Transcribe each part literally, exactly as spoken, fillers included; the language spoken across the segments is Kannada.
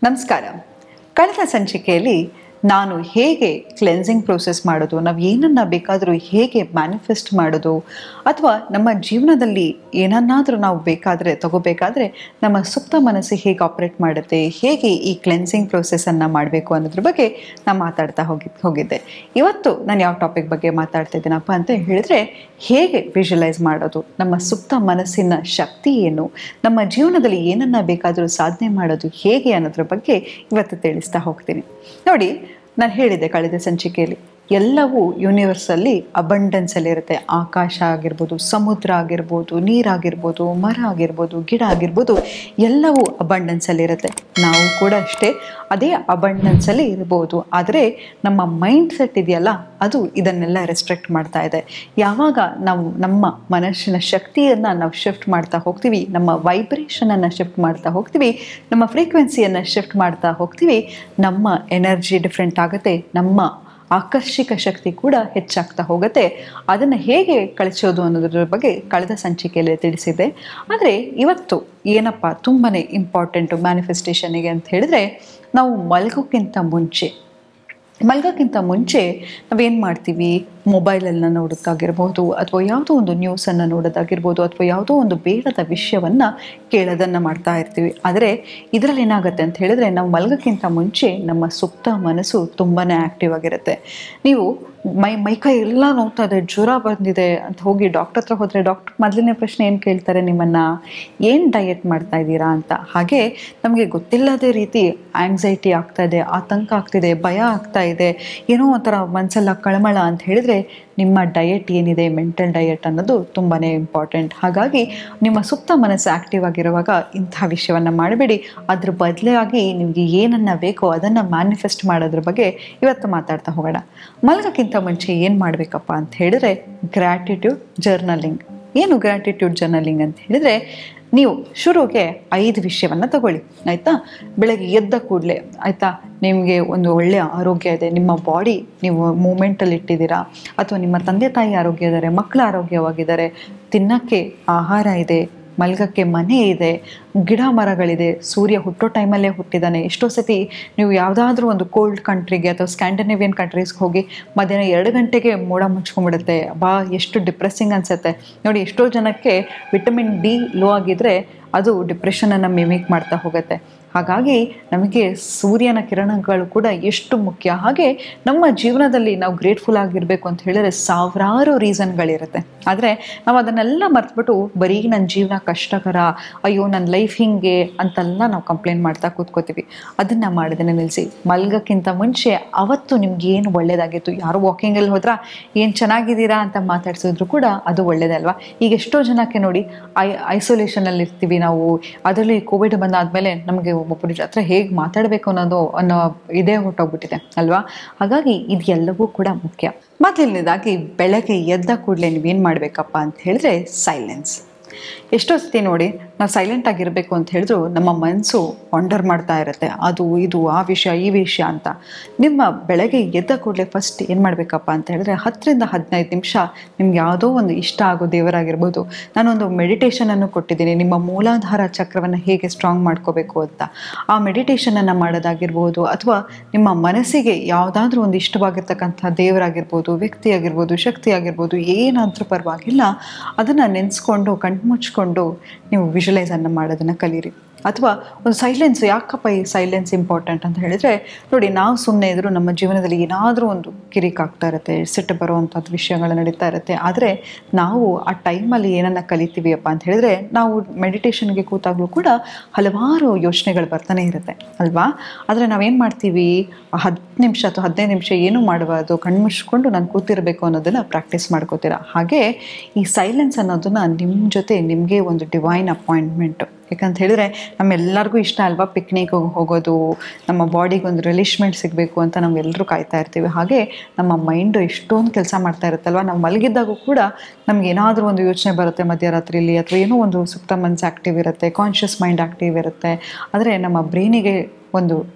ನಮಸ್ಕಾರ. ಕಳೆದ ಸಂಚಿಕೆಯಲ್ಲಿ ನಾನು ಹೇಗೆ ಕ್ಲೆನ್ಸಿಂಗ್ ಪ್ರೋಸೆಸ್ ಮಾಡೋದು, ನಾವು ಏನನ್ನ ಬೇಕಾದರೂ ಹೇಗೆ ಮ್ಯಾನಿಫೆಸ್ಟ್ ಮಾಡೋದು, ಅಥವಾ ನಮ್ಮ ಜೀವನದಲ್ಲಿ ಏನನ್ನಾದರೂ ನಾವು ಬೇಕಾದರೆ ತಗೋಬೇಕಾದ್ರೆ ನಮ್ಮ ಸುಪ್ತ ಮನಸ್ಸು ಹೇಗೆ ಆಪ್ರೇಟ್ ಮಾಡುತ್ತೆ, ಹೇಗೆ ಈ ಕ್ಲೆನ್ಸಿಂಗ್ ಪ್ರೋಸೆಸ್ಸನ್ನು ಮಾಡಬೇಕು ಅನ್ನೋದ್ರ ಬಗ್ಗೆ ನಾನು ಮಾತಾಡ್ತಾ ಹೋಗಿ ಹೋಗಿದ್ದೆ ಇವತ್ತು ನಾನು ಯಾವ ಟಾಪಿಕ್ ಬಗ್ಗೆ ಮಾತಾಡ್ತಾ ಇದ್ದೀನಪ್ಪ ಅಂತ ಹೇಳಿದ್ರೆ, ಹೇಗೆ ವಿಜುವಲೈಸ್ ಮಾಡೋದು, ನಮ್ಮ ಸುಪ್ತ ಮನಸ್ಸಿನ ಶಕ್ತಿ ಏನು, ನಮ್ಮ ಜೀವನದಲ್ಲಿ ಏನನ್ನ ಬೇಕಾದರೂ ಸಾಧನೆ ಮಾಡೋದು ಹೇಗೆ ಅನ್ನೋದ್ರ ಬಗ್ಗೆ ಇವತ್ತು ತಿಳಿಸ್ತಾ ಹೋಗ್ತೀನಿ. ನೋಡಿ, ನಾನು ಹೇಳಿದೆ ಕಳೆದ ಸಂಚಿಕೆಯಲ್ಲಿ ಎಲ್ಲವೂ ಯೂನಿವರ್ಸಲ್ಲಿ ಅಬಂಡೆನ್ಸಲ್ಲಿ ಇರುತ್ತೆ. ಆಕಾಶ ಆಗಿರ್ಬೋದು, ಸಮುದ್ರ ಆಗಿರ್ಬೋದು, ನೀರಾಗಿರ್ಬೋದು, ಮರ ಆಗಿರ್ಬೋದು, ಗಿಡ ಆಗಿರ್ಬೋದು, ಎಲ್ಲವೂ ಅಬಂಡೆನ್ಸಲ್ಲಿ ಇರುತ್ತೆ. ನಾವು ಕೂಡ ಅಷ್ಟೇ ಅದೇ ಅಬಂಡೆನ್ಸಲ್ಲಿ ಇರ್ಬೋದು. ಆದರೆ ನಮ್ಮ ಮೈಂಡ್ ಸೆಟ್ ಇದೆಯಲ್ಲ, ಅದು ಇದನ್ನೆಲ್ಲ ರೆಸ್ಟ್ರಿಕ್ಟ್ ಮಾಡ್ತಾ ಇದೆ. ಯಾವಾಗ ನಾವು ನಮ್ಮ ಮನಸ್ಸಿನ ಶಕ್ತಿಯನ್ನು ನಾವು ಶಿಫ್ಟ್ ಮಾಡ್ತಾ ಹೋಗ್ತೀವಿ, ನಮ್ಮ ವೈಬ್ರೇಷನನ್ನು ಶಿಫ್ಟ್ ಮಾಡ್ತಾ ಹೋಗ್ತೀವಿ, ನಮ್ಮ ಫ್ರೀಕ್ವೆನ್ಸಿಯನ್ನು ಶಿಫ್ಟ್ ಮಾಡ್ತಾ ಹೋಗ್ತೀವಿ, ನಮ್ಮ ಎನರ್ಜಿ ಡಿಫ್ರೆಂಟ್ ಆಗುತ್ತೆ, ನಮ್ಮ ಆಕರ್ಷಕ ಶಕ್ತಿ ಕೂಡ ಹೆಚ್ಚಾಗ್ತಾ ಹೋಗುತ್ತೆ. ಅದನ್ನು ಹೇಗೆ ಕಳಿಸೋದು ಅನ್ನೋದ್ರ ಬಗ್ಗೆ ಕಳೆದ ಸಂಚಿಕೆಯಲ್ಲಿ ತಿಳಿಸಿದ್ದೆ. ಆದರೆ ಇವತ್ತು ಏನಪ್ಪ ತುಂಬಾ ಇಂಪಾರ್ಟೆಂಟು ಮ್ಯಾನಿಫೆಸ್ಟೇಷನಿಗೆ ಅಂತ ಹೇಳಿದ್ರೆ, ನಾವು ಮಲಗೋಕ್ಕಿಂತ ಮುಂಚೆ ಮಲಗೋಕ್ಕಿಂತ ಮುಂಚೆ ನಾವೇನು ಮಾಡ್ತೀವಿ, ಮೊಬೈಲನ್ನು ನೋಡೋದಾಗಿರ್ಬೋದು, ಅಥವಾ ಯಾವುದೋ ಒಂದು ನ್ಯೂಸನ್ನು ನೋಡೋದಾಗಿರ್ಬೋದು, ಅಥವಾ ಯಾವುದೋ ಒಂದು ಬೇಡದ ವಿಷಯವನ್ನು ಕೇಳೋದನ್ನು ಮಾಡ್ತಾ ಇರ್ತೀವಿ. ಆದರೆ ಇದರಲ್ಲಿ ಏನಾಗುತ್ತೆ ಅಂತ ಹೇಳಿದ್ರೆ, ನಾವು ಮಲಗೋಕ್ಕಿಂತ ಮುಂಚೆ ನಮ್ಮ ಸುಪ್ತ ಮನಸ್ಸು ತುಂಬಾ ಆ್ಯಕ್ಟಿವ್ ಆಗಿರುತ್ತೆ. ನೀವು ಮೈ ಮೈಕೈ ಎಲ್ಲ ನೋಡ್ತಾ ಇದೆ, ಜ್ವರ ಬಂದಿದೆ ಅಂತ ಹೋಗಿ ಡಾಕ್ಟರ್ ಹತ್ರ ಹೋದರೆ ಡಾಕ್ಟರ್ ಮೊದಲನೇ ಪ್ರಶ್ನೆ ಏನು ಕೇಳ್ತಾರೆ, ನಿಮ್ಮನ್ನು ಏನು ಡಯಟ್ ಮಾಡ್ತಾ ಇದ್ದೀರಾ ಅಂತ. ಹಾಗೆ ನಮಗೆ ಗೊತ್ತಿಲ್ಲದೇ ರೀತಿ ಆಂಗ್ಸೈಟಿ ಆಗ್ತಾ ಇದೆ, ಆತಂಕ ಆಗ್ತಿದೆ, ಭಯ ಆಗ್ತಾ ಇದೆ, ಏನೋ ಒಂಥರ ಮನಸ್ಸೆಲ್ಲ ಕಳಮಳ ಅಂತ ಹೇಳಿದರೆ ನಿಮ್ಮ ಡಯಟ್ ಏನಿದೆ, ಮೆಂಟಲ್ ಡಯಟ್ ಅನ್ನೋದು ತುಂಬಾ ಇಂಪಾರ್ಟೆಂಟ್. ಹಾಗಾಗಿ ನಿಮ್ಮ ಸುಪ್ತ ಮನಸ್ಸು ಆ್ಯಕ್ಟಿವ್ ಆಗಿರುವಾಗ ಇಂಥ ವಿಷಯವನ್ನು ಮಾಡಬೇಡಿ. ಅದ್ರ ಬದಲಾಗಿ ನಿಮಗೆ ಏನನ್ನು ಬೇಕೋ ಅದನ್ನು ಮ್ಯಾನಿಫೆಸ್ಟ್ ಮಾಡೋದ್ರ ಬಗ್ಗೆ ಇವತ್ತು ಮಾತಾಡ್ತಾ ಹೋಗೋಣ. ಮಲಗೋಕ್ಕಿಂತ ಮುಂಚೆ ಏನು ಮಾಡಬೇಕಪ್ಪ ಅಂತ ಹೇಳಿದ್ರೆ, ಗ್ರ್ಯಾಟಿಟ್ಯೂಡ್ ಜರ್ನಲಿಂಗ್. ಏನು ಗ್ರ್ಯಾಟಿಟ್ಯೂಡ್ ಜರ್ನಲಿಂಗ್ ಅಂತ ಹೇಳಿದರೆ, ನೀವು ಶುರುಗೆ ಐದು ವಿಷಯವನ್ನು ತಗೊಳ್ಳಿ, ಆಯಿತಾ. ಬೆಳಗ್ಗೆ ಎದ್ದ ಕೂಡಲೇ, ಆಯಿತಾ, ನಿಮಗೆ ಒಂದು ಒಳ್ಳೆಯ ಆರೋಗ್ಯ ಇದೆ, ನಿಮ್ಮ ಬಾಡಿ ನೀವು ಮೂಮೆಂಟಲ್ಲಿ ಇಟ್ಟಿದ್ದೀರಾ, ಅಥವಾ ನಿಮ್ಮ ತಂದೆ ತಾಯಿ ಆರೋಗ್ಯ ಇದ್ದಾರೆ, ಮಕ್ಕಳ ಆರೋಗ್ಯವಾಗಿದ್ದಾರೆ, ತಿನ್ನೋಕ್ಕೆ ಆಹಾರ ಇದೆ, ಮಲ್ಗಕ್ಕೆ ಮನೆ ಇದೆ, ಗಿಡ ಮರಗಳಿದೆ, ಸೂರ್ಯ ಹುಟ್ಟೋ ಟೈಮಲ್ಲೇ ಹುಟ್ಟಿದ್ದಾನೆ. ಎಷ್ಟೋ ಸತಿ ನೀವು ಯಾವುದಾದ್ರೂ ಒಂದು ಕೋಲ್ಡ್ ಕಂಟ್ರಿಗೆ ಅಥವಾ ಸ್ಕ್ಯಾಂಡಿನೇವಿಯನ್ ಕಂಟ್ರೀಸ್ಗೆ ಹೋಗಿ ಮಧ್ಯಾಹ್ನ ಎರಡು ಗಂಟೆಗೆ ಮೋಡ ಮುಚ್ಕೊಂಡ್ಬಿಡುತ್ತೆ, ಬಾ ಎಷ್ಟು ಡಿಪ್ರೆಸ್ಸಿಂಗ್ ಅನಿಸುತ್ತೆ ನೋಡಿ. ಎಷ್ಟೋ ಜನಕ್ಕೆ ವಿಟಮಿನ್ ಡಿ ಲೋ ಆಗಿದ್ದರೆ ಅದು ಡಿಪ್ರೆಷನನ್ನು ಮಿಮಿಕ್ ಮಾಡ್ತಾ ಹೋಗುತ್ತೆ. ಹಾಗಾಗಿ ನಮಗೆ ಸೂರ್ಯನ ಕಿರಣಗಳು ಕೂಡ ಎಷ್ಟು ಮುಖ್ಯ. ಹಾಗೆ ನಮ್ಮ ಜೀವನದಲ್ಲಿ ನಾವು ಗ್ರೇಟ್ಫುಲ್ ಆಗಿರಬೇಕು ಅಂತ ಹೇಳಿದ್ರೆ ಸಾವಿರಾರು ರೀಸನ್ಗಳಿರುತ್ತೆ. ಆದರೆ ನಾವು ಅದನ್ನೆಲ್ಲ ಮರೆತುಬಿಟ್ಟು ಬರೀ ನನ್ನ ಜೀವನ ಕಷ್ಟಕರ, ಅಯ್ಯೋ ನನ್ನ ಲೈಫ್ ಹಿಂಗೆ ಅಂತೆಲ್ಲ ನಾವು ಕಂಪ್ಲೇಂಟ್ ಮಾಡ್ತಾ ಕೂತ್ಕೋತೀವಿ. ಅದನ್ನು ಮಾಡೋದನ್ನು ನಿಲ್ಲಿಸಿ, ಮಲ್ಗೋಕ್ಕಿಂತ ಮುಂಚೆ ಅವತ್ತು ನಿಮ್ಗೆ ಏನು ಒಳ್ಳೆಯದಾಗಿತ್ತು, ಯಾರು ವಾಕಿಂಗಲ್ಲಿ ಹೋದ್ರಾ, ಏನು ಚೆನ್ನಾಗಿದ್ದೀರಾ ಅಂತ ಮಾತಾಡ್ಸಿದ್ರು ಕೂಡ ಅದು ಒಳ್ಳೆಯದೇ ಅಲ್ವಾ. ಈಗ ಎಷ್ಟೋ ಜನಕ್ಕೆ ನೋಡಿ, ಐ ಐಸೋಲೇಷನಲ್ಲಿ ಇರ್ತೀವಿ ನಾವು. ಅದರಲ್ಲಿ ಕೋವಿಡ್ ಬಂದಾದಮೇಲೆ ನಮಗೆ ಒಬ್ಬೊಬ್ಬರ ಹತ್ರ ಹೇಗೆ ಮಾತಾಡಬೇಕು ಅನ್ನೋದು ಅನ್ನೋ ಇದೇ ಹೊಟ್ಟೋಗ್ಬಿಟ್ಟಿದೆ ಅಲ್ವಾ. ಹಾಗಾಗಿ ಇದೆಲ್ಲವೂ ಕೂಡ ಮುಖ್ಯ. ಮೊದಲನೇದಾಗಿ ಬೆಳಗ್ಗೆ ಎದ್ದ ಕೂಡಲೇ ನೀವೇನು ಮಾಡಬೇಕಪ್ಪ ಅಂತ ಹೇಳಿದ್ರೆ, ಸೈಲೆನ್ಸ್. ಎಷ್ಟೋ ಸತಿ ನೋಡಿ, ನಾವು ಸೈಲೆಂಟ್ ಆಗಿರಬೇಕು ಅಂತ ಹೇಳಿದ್ರು ನಮ್ಮ ಮನಸ್ಸು ವಂಡರ್ ಮಾಡ್ತಾ ಇರುತ್ತೆ, ಅದು ಇದು ಆ ವಿಷಯ ಈ ವಿಷಯ ಅಂತ. ನಿಮ್ಮ ಬೆಳಗ್ಗೆ ಎದ್ದ ಕೂಡಲೇ ಫಸ್ಟ್ ಏನು ಮಾಡಬೇಕಪ್ಪ ಅಂತ ಹೇಳಿದ್ರೆ, ಹತ್ತರಿಂದ ಹದಿನೈದು ನಿಮಿಷ ನಿಮ್ಗೆ ಯಾವುದೋ ಒಂದು ಇಷ್ಟ ಆಗೋ ದೇವರಾಗಿರ್ಬೋದು. ನಾನೊಂದು ಮೆಡಿಟೇಷನನ್ನು ಕೊಟ್ಟಿದ್ದೀನಿ, ನಿಮ್ಮ ಮೂಲಾಧಾರ ಚಕ್ರವನ್ನು ಹೇಗೆ ಸ್ಟ್ರಾಂಗ್ ಮಾಡ್ಕೋಬೇಕು ಅಂತ. ಆ ಮೆಡಿಟೇಷನನ್ನು ಮಾಡೋದಾಗಿರ್ಬೋದು, ಅಥವಾ ನಿಮ್ಮ ಮನಸ್ಸಿಗೆ ಯಾವುದಾದ್ರೂ ಒಂದು ಇಷ್ಟವಾಗಿರ್ತಕ್ಕಂಥ ದೇವರಾಗಿರ್ಬೋದು, ವ್ಯಕ್ತಿ ಆಗಿರ್ಬೋದು, ಶಕ್ತಿ ಆಗಿರ್ಬೋದು, ಏನಾದರೂ ಪರವಾಗಿಲ್ಲ, ಅದನ್ನು ನೆನೆಸ್ಕೊಂಡು ಕಣ್ಣು ಮುಚ್ಕೊಂಡು ನೀವು ವಿಜುವಲೈಸನ್ನು ಮಾಡೋದನ್ನು ಕಲೀರಿ. ಅಥವಾ ಒಂದು ಸೈಲೆನ್ಸ್. ಯಾಕಪ್ಪ ಈ ಸೈಲೆನ್ಸ್ ಇಂಪಾರ್ಟೆಂಟ್ ಅಂತ ಹೇಳಿದರೆ, ನೋಡಿ, ನಾವು ಸುಮ್ಮನೆ ಇದ್ದರೂ ನಮ್ಮ ಜೀವನದಲ್ಲಿ ಏನಾದರೂ ಒಂದು ಕಿರಿಕ್ ಆಗ್ತಾ ಇರುತ್ತೆ, ಸಿಟ್ಟು ಬರುವಂಥದ್ದು ವಿಷಯಗಳು ನಡೀತಾ ಇರುತ್ತೆ. ಆದರೆ ನಾವು ಆ ಟೈಮಲ್ಲಿ ಏನನ್ನು ಕಲಿತೀವಿಯಪ್ಪ ಅಂತ ಹೇಳಿದ್ರೆ, ನಾವು ಮೆಡಿಟೇಷನ್ಗೆ ಕೂತಾಗಲೂ ಕೂಡ ಹಲವಾರು ಯೋಚನೆಗಳು ಬರ್ತಾನೆ ಇರುತ್ತೆ ಅಲ್ವಾ. ಆದರೆ ನಾವೇನು ಮಾಡ್ತೀವಿ, ಹತ್ತು ನಿಮಿಷ ಅಥವಾ ಹದಿನೈದು ನಿಮಿಷ ಏನೂ ಮಾಡಬಾರ್ದು, ಕಣ್ಣು ಮುಚ್ಕೊಂಡು ನಾನು ಕೂತಿರಬೇಕು ಅನ್ನೋದನ್ನು ಪ್ರಾಕ್ಟೀಸ್ ಮಾಡ್ಕೋತೀರ. ಹಾಗೆ ಈ ಸೈಲೆನ್ಸ್ ಅನ್ನೋದನ್ನು ನಿಮ್ಮ ಜೊತೆ ನಿಮಗೆ ಒಂದು ಡಿವೈನ್ ಅಪಾಯಿಂಟ್ಮೆಂಟು. ಯಾಕಂತ ಹೇಳಿದ್ರೆ ನಮ್ಮೆಲ್ಲರಿಗೂ ಇಷ್ಟ ಅಲ್ವಾ ಪಿಕ್ನಿಕ್ಗೆ ಹೋಗೋದು, ನಮ್ಮ ಬಾಡಿಗೆ ಒಂದು ರಿಲೀಶ್ಮೆಂಟ್ ಸಿಗಬೇಕು ಅಂತ ನಾವೆಲ್ಲರೂ ಕಾಯ್ತಾ ಇರ್ತೀವಿ. ಹಾಗೆ ನಮ್ಮ ಮೈಂಡು ಎಷ್ಟೊಂದು ಕೆಲಸ ಮಾಡ್ತಾ ಇರುತ್ತಲ್ವ. ನಾವು ಮಲಗಿದ್ದಾಗೂ ಕೂಡ ನಮ್ಗೆ ಏನಾದರೂ ಒಂದು ಯೋಚನೆ ಬರುತ್ತೆ ಮಧ್ಯರಾತ್ರಿಯಲ್ಲಿ, ಅಥವಾ ಏನೋ ಒಂದು ಸುಪ್ತ ಮನಸ್ಸು ಆ್ಯಕ್ಟಿವ್ ಇರುತ್ತೆ, ಕಾನ್ಷಿಯಸ್ ಮೈಂಡ್ ಆ್ಯಕ್ಟಿವ್ ಇರುತ್ತೆ. ಆದರೆ ನಮ್ಮ ಬ್ರೈನಿಗೆ ಒಂದು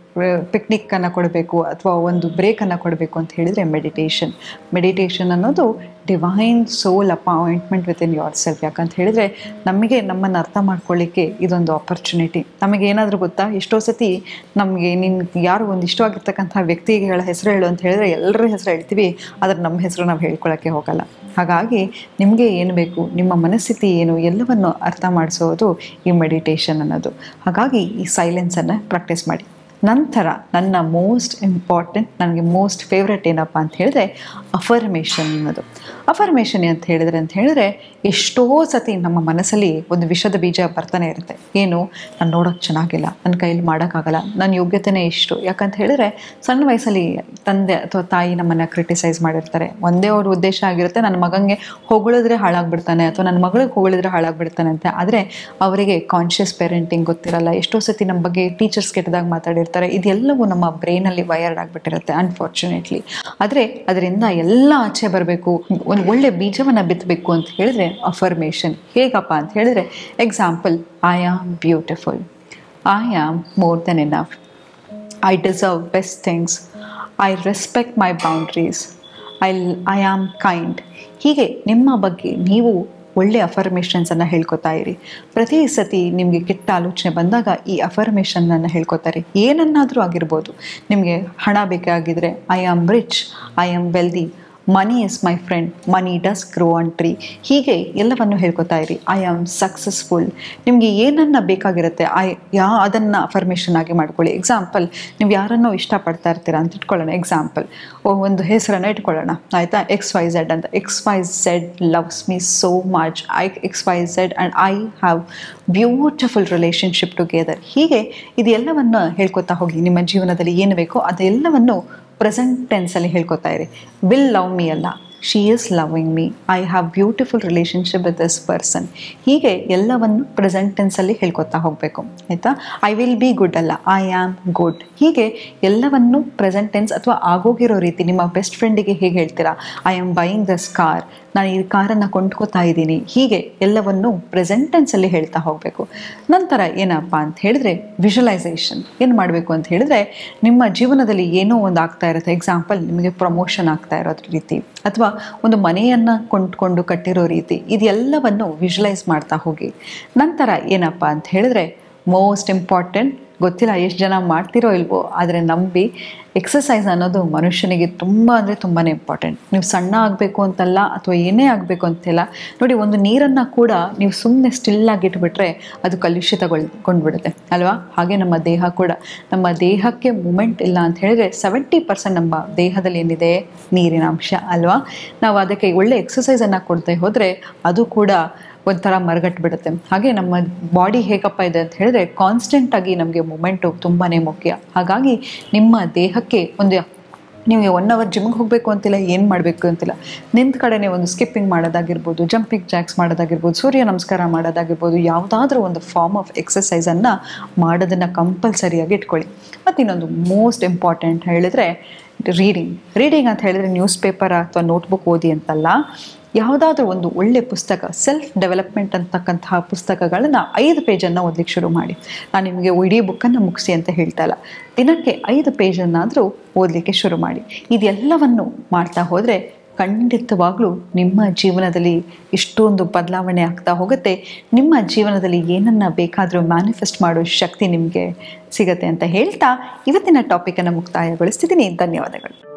ಪಿಕ್ನಿಕ್ಕನ್ನು ಕೊಡಬೇಕು ಅಥವಾ ಒಂದು ಬ್ರೇಕನ್ನು ಕೊಡಬೇಕು ಅಂತ ಹೇಳಿದರೆ ಮೆಡಿಟೇಷನ್. ಮೆಡಿಟೇಷನ್ ಅನ್ನೋದು divine soul appointment with in your self. ಯಾಕಂತ ಹೇಳಿದರೆ ನಮಗೆ ನಮ್ಮನ್ನು ಅರ್ಥ ಮಾಡ್ಕೊಳ್ಳಿಕ್ಕೆ ಇದೊಂದು ಆಪರ್ಚುನಿಟಿ. ನಮಗೆ ಏನಾದರೂ ಗೊತ್ತಾ, ಎಷ್ಟೋ ಸತಿ ನಮಗೆ ನಿನ್ನ ಯಾರು ಒಂದು ಇಷ್ಟವಾಗಿರ್ತಕ್ಕಂಥ ವ್ಯಕ್ತಿಗಳ ಹೆಸರು ಹೇಳು ಅಂತ ಹೇಳಿದ್ರೆ ಎಲ್ಲರ ಹೆಸರು ಹೇಳ್ತೀವಿ, ಆದರೆ ನಮ್ಮ ಹೆಸರು ನಾವು ಹೇಳ್ಕೊಳ್ಳೋಕ್ಕೆ ಹೋಗಲ್ಲ. ಹಾಗಾಗಿ ನಿಮಗೆ ಏನು ಬೇಕು, ನಿಮ್ಮ ಮನಸ್ಥಿತಿ ಏನು, ಎಲ್ಲವನ್ನು ಅರ್ಥ ಮಾಡಿಸೋದು ಈ ಮೆಡಿಟೇಷನ್ ಅನ್ನೋದು. ಹಾಗಾಗಿ ಈ ಸೈಲೆನ್ಸನ್ನು ಪ್ರಾಕ್ಟೀಸ್ ಮಾಡಿ. ನಂತರ ನನ್ನ ಮೋಸ್ಟ್ ಇಂಪಾರ್ಟೆಂಟ್, ನನಗೆ ಮೋಸ್ಟ್ ಫೇವ್ರೆಟ್ ಏನಪ್ಪ ಅಂತ ಹೇಳಿದ್ರೆ ಅಫರ್ಮೇಷನ್ ಅನ್ನೋದು. ಅಫರ್ಮೇಷನ್ ಅಂತ ಹೇಳಿದ್ರೆ ಅಂತ ಹೇಳಿದ್ರೆ ಎಷ್ಟೋ ಸತಿ ನಮ್ಮ ಮನಸ್ಸಲ್ಲಿ ಒಂದು ವಿಷದ ಬೀಜ ಬರ್ತಾನೆ ಇರುತ್ತೆ. ಏನು, ನಾನು ನೋಡೋಕ್ಕೆ ಚೆನ್ನಾಗಿಲ್ಲ, ನನ್ನ ಕೈಯಲ್ಲಿ ಮಾಡೋಕ್ಕಾಗಲ್ಲ, ನನ್ನ ಯೋಗ್ಯತೆಯೇ ಇಷ್ಟು. ಯಾಕಂತ ಹೇಳಿದ್ರೆ ಸಣ್ಣ ವಯಸ್ಸಲ್ಲಿ ತಂದೆ ಅಥವಾ ತಾಯಿ ನಮ್ಮನ್ನು ಕ್ರಿಟಿಸೈಸ್ ಮಾಡಿರ್ತಾರೆ. ಒಂದೇ ಅವ್ರ ಉದ್ದೇಶ ಆಗಿರುತ್ತೆ, ನನ್ನ ಮಗನಿಗೆ ಹೊಗಳಿದ್ರೆ ಹಾಳಾಗ್ಬಿಡ್ತಾನೆ ಅಥವಾ ನನ್ನ ಮಗಳಿಗೆ ಹೊಗಳಿದ್ರೆ ಹಾಳಾಗ್ಬಿಡ್ತಾನೆ ಅಂತ. ಆದರೆ ಅವರಿಗೆ ಕಾನ್ಷಿಯಸ್ ಪೇರೆಂಟಿಂಗ್ ಗೊತ್ತಿರಲ್ಲ. ಎಷ್ಟೋ ಸತಿ ನಮ್ಮ ಬಗ್ಗೆ ಟೀಚರ್ಸ್ ಕೆಟ್ಟದಾಗ ಮಾತಾಡಿರ್ತಾರೆ. ಇದೆಲ್ಲವೂ ನಮ್ಮ ಬ್ರೈನಲ್ಲಿ ವೈರ್ಡ್ ಆಗಿಬಿಟ್ಟಿರುತ್ತೆ ಅನ್ಫಾರ್ಚುನೇಟ್ಲಿ. ಆದರೆ ಅದರಿಂದ ಎಲ್ಲ ಆಚೆ ಬರಬೇಕು, ಒಂದು ಒಳ್ಳೆ ಬೀಜವನ್ನು ಬಿತ್ತಬೇಕು ಅಂತ ಹೇಳಿದ್ರೆ ಅಫರ್ಮೇಷನ್. ಹೇಗಪ್ಪ ಅಂತ ಹೇಳಿದ್ರೆ, example, I am beautiful, I am more than enough, I deserve best things, I respect my boundaries, I I am kind. ಹೀಗೆ ನಿಮ್ಮ ಬಗ್ಗೆ ನೀವು ಒಳ್ಳೆ ಅಫರ್ಮೇಷನ್ಸನ್ನು ಹೇಳ್ಕೊತಾ ಇರಿ. ಪ್ರತಿ ಸತಿ ನಿಮಗೆ ಕೆಟ್ಟ ಆಲೋಚನೆ ಬಂದಾಗ ಈ ಅಫರ್ಮೇಷನನ್ನು ಹೇಳ್ಕೊತಾರೆ. ಏನನ್ನಾದರೂ ಆಗಿರ್ಬೋದು. ನಿಮಗೆ ಹಣ ಬೇಕಾಗಿದ್ದರೆ I am rich, I am wealthy, money is my friend, money does grow on tree. ಹೀಗೆ ಎಲ್ಲವನ್ನು ಹೇಳ್ಕೊತಾ ಇರಿ. I am successful. ನಿಮಗೆ ಏನನ್ನು ಬೇಕಾಗಿರುತ್ತೆ ಐ ಯಾ ಅದನ್ನು ಅಫರ್ಮೇಷನ್ ಆಗಿ ಮಾಡ್ಕೊಳ್ಳಿ. ಎಕ್ಸಾಂಪಲ್, ನೀವು ಯಾರನ್ನೋ ಇಷ್ಟಪಡ್ತಾ ಇರ್ತೀರಾ ಅಂತ ಇಟ್ಕೊಳ್ಳೋಣ. ಎಕ್ಸಾಂಪಲ್, ಒಂದು ಹೆಸರನ್ನು ಇಟ್ಕೊಳ್ಳೋಣ, ಆಯಿತಾ, ಎಕ್ಸ್ ವೈ ಝೆಡ್ ಅಂತ. X Y Z loves me so much, I X Y Z and I have beautiful relationship together. ಹೀಗೆ ಇದೆಲ್ಲವನ್ನು ಹೇಳ್ಕೊತಾ ಹೋಗಿ. ನಿಮ್ಮ ಜೀವನದಲ್ಲಿ ಏನು ಬೇಕೋ ಅದೆಲ್ಲವನ್ನು ಪ್ರೆಸೆಂಟ್ ಟೆನ್ಸಲ್ಲಿ ಹೇಳ್ಕೊತಾ ಇರಿ. ವಿಲ್ ಲವ್ ಮೀ ಅಲ್ಲ, she is loving me, I have beautiful relationship with this person. ಹೀಗೆ ಎಲ್ಲವನ್ನು ಪ್ರೆಸೆಂಟ್ ಟೆನ್ಸಲ್ಲಿ ಹೇಳ್ಕೊತಾ ಹೋಗಬೇಕು, ಆಯಿತಾ. ಐ ವಿಲ್ ಬಿ ಗುಡ್ ಅಲ್ಲ, ಐ ಆಮ್ ಗುಡ್. ಹೀಗೆ ಎಲ್ಲವನ್ನು ಪ್ರೆಸೆಂಟ್ ಟೆನ್ಸ್ ಅಥವಾ ಆಗೋಗಿರೋ ರೀತಿ. ನಿಮ್ಮ ಬೆಸ್ಟ್ ಫ್ರೆಂಡಿಗೆ ಹೇಗೆ ಹೇಳ್ತೀರಾ, I am buying this car, ನಾನು ಈ ಕಾರನ್ನು ಕೊಂಡ್ಕೋತಾ ಇದ್ದೀನಿ. ಹೀಗೆ ಎಲ್ಲವನ್ನು ಪ್ರೆಸೆಂಟ್ ಟೆನ್ಸಲ್ಲಿ ಹೇಳ್ತಾ ಹೋಗಬೇಕು. ನಂತರ ಏನಪ್ಪ ಅಂತ ಹೇಳಿದ್ರೆ ವಿಜುವಲೈಸೇಷನ್. ಏನು ಮಾಡಬೇಕು ಅಂತ ಹೇಳಿದ್ರೆ, ನಿಮ್ಮ ಜೀವನದಲ್ಲಿ ಏನೋ ಒಂದು ಆಗ್ತಾ ಇರುತ್ತೆ. ಎಕ್ಸಾಂಪಲ್, ನಿಮಗೆ ಪ್ರಮೋಷನ್ ಆಗ್ತಾ ಇರೋದ್ರ ರೀತಿ ಅಥವಾ ಒಂದು ಮನೆಯನ್ನು ಕೊಂಡ್ಕೊಂಡು ಕಟ್ಟಿರೋ ರೀತಿ. ಇದೆಲ್ಲವನ್ನು ವಿಜುವಲೈಸ್ ಮಾಡ್ತಾ ಹೋಗಿ. ನಂತರ ಏನಪ್ಪ ಅಂತ ಹೇಳಿದ್ರೆ ಮೋಸ್ಟ್ ಇಂಪಾರ್ಟೆಂಟ್, ಗೊತ್ತಿಲ್ಲ ಎಷ್ಟು ಜನ ಮಾಡ್ತಿರೋ ಇಲ್ವೋ, ಆದರೆ ನಂಬಿ, ಎಕ್ಸಸೈಸ್ ಅನ್ನೋದು ಮನುಷ್ಯನಿಗೆ ತುಂಬ ಅಂದರೆ ತುಂಬಾ ಇಂಪಾರ್ಟೆಂಟ್. ನೀವು ಸಣ್ಣ ಆಗಬೇಕು ಅಂತಲ್ಲ ಅಥವಾ ಏನೇ ಆಗಬೇಕು ಅಂತಿಲ್ಲ. ನೋಡಿ, ಒಂದು ನೀರನ್ನು ಕೂಡ ನೀವು ಸುಮ್ಮನೆ ಸ್ಟಿಲ್ಲಾಗಿ ಇಟ್ಬಿಟ್ರೆ ಅದು ಕಲುಷಿತಗೊಂಡ್ಬಿಡುತ್ತೆ ಅಲ್ವಾ. ಹಾಗೆ ನಮ್ಮ ದೇಹ ಕೂಡ, ನಮ್ಮ ದೇಹಕ್ಕೆ ಮೂಮೆಂಟ್ ಇಲ್ಲ ಅಂತ ಹೇಳಿದ್ರೆ ಸೆವೆಂಟಿ ಪರ್ಸೆಂಟ್ ನಮ್ಮ ದೇಹದಲ್ಲಿ ಏನಿದೆ, ನೀರಿನ ಅಂಶ ಅಲ್ವಾ. ನಾವು ಅದಕ್ಕೆ ಒಳ್ಳೆ ಎಕ್ಸಸೈಸನ್ನು ಕೊಡ್ತಾ ಹೋದರೆ ಅದು ಕೂಡ ಒಂಥರ ಮರಗಟ್ಬಿಡುತ್ತೆ. ಹಾಗೆ ನಮ್ಮ ಬಾಡಿ ಹೇಗಪ್ಪ ಇದೆ ಅಂತ ಹೇಳಿದ್ರೆ ಕಾನ್ಸ್ಟೆಂಟಾಗಿ ನಮಗೆ ಮೂಮೆಂಟು ತುಂಬಾ ಮುಖ್ಯ. ಹಾಗಾಗಿ ನಿಮ್ಮ ದೇಹಕ್ಕೆ ಒಂದು, ನೀವು ಒನ್ ಅವರ್ ಜಿಮ್ಗೆ ಹೋಗಬೇಕು ಅಂತಿಲ್ಲ, ಏನು ಮಾಡಬೇಕು ಅಂತಿಲ್ಲ, ನಿಂತ ಕಡೆನೇ ಒಂದು ಸ್ಕಿಪ್ಪಿಂಗ್ ಮಾಡೋದಾಗಿರ್ಬೋದು, ಜಂಪಿಂಗ್ ಜಾಕ್ಸ್ ಮಾಡೋದಾಗಿರ್ಬೋದು, ಸೂರ್ಯ ನಮಸ್ಕಾರ ಮಾಡೋದಾಗಿರ್ಬೋದು, ಯಾವುದಾದ್ರೂ ಒಂದು ಫಾರ್ಮ್ ಆಫ್ ಎಕ್ಸಸೈಸನ್ನು ಮಾಡೋದನ್ನು ಕಂಪಲ್ಸರಿಯಾಗಿ ಇಟ್ಕೊಳ್ಳಿ. ಮತ್ತು ಇನ್ನೊಂದು ಮೋಸ್ಟ್ ಇಂಪಾರ್ಟೆಂಟ್ ಹೇಳಿದರೆ ರೀಡಿಂಗ್. ರೀಡಿಂಗ್ ಅಂತ ಹೇಳಿದರೆ ನ್ಯೂಸ್ ಪೇಪರ್ ಅಥವಾ ನೋಟ್ಬುಕ್ ಓದಿ ಅಂತಲ್ಲ, ಯಾವುದಾದ್ರೂ ಒಂದು ಒಳ್ಳೆ ಪುಸ್ತಕ, ಸೆಲ್ಫ್ ಡೆವಲಪ್ಮೆಂಟ್ ಅಂತಕ್ಕಂತಹ ಪುಸ್ತಕಗಳನ್ನು ಐದು ಪೇಜನ್ನು ಓದಲಿಕ್ಕೆ ಶುರು ಮಾಡಿ. ನಾನು ನಿಮಗೆ ಇಡೀ ಬುಕ್ಕನ್ನು ಮುಗಿಸಿ ಅಂತ ಹೇಳ್ತಾ ಇಲ್ಲ, ದಿನಕ್ಕೆ ಐದು ಪೇಜನ್ನಾದರೂ ಓದಲಿಕ್ಕೆ ಶುರು ಮಾಡಿ. ಇದೆಲ್ಲವನ್ನು ಮಾಡ್ತಾ ಹೋದರೆ ಖಂಡಿತವಾಗ್ಲೂ ನಿಮ್ಮ ಜೀವನದಲ್ಲಿ ಇಷ್ಟೊಂದು ಬದಲಾವಣೆ ಆಗ್ತಾ ಹೋಗುತ್ತೆ. ನಿಮ್ಮ ಜೀವನದಲ್ಲಿ ಏನನ್ನು ಬೇಕಾದರೂ ಮ್ಯಾನಿಫೆಸ್ಟ್ ಮಾಡೋ ಶಕ್ತಿ ನಿಮಗೆ ಸಿಗತ್ತೆ ಅಂತ ಹೇಳ್ತಾ ಇವತ್ತಿನ ಟಾಪಿಕನ್ನು ಮುಕ್ತಾಯಗೊಳಿಸ್ತಿದ್ದೀನಿ. ಧನ್ಯವಾದಗಳು.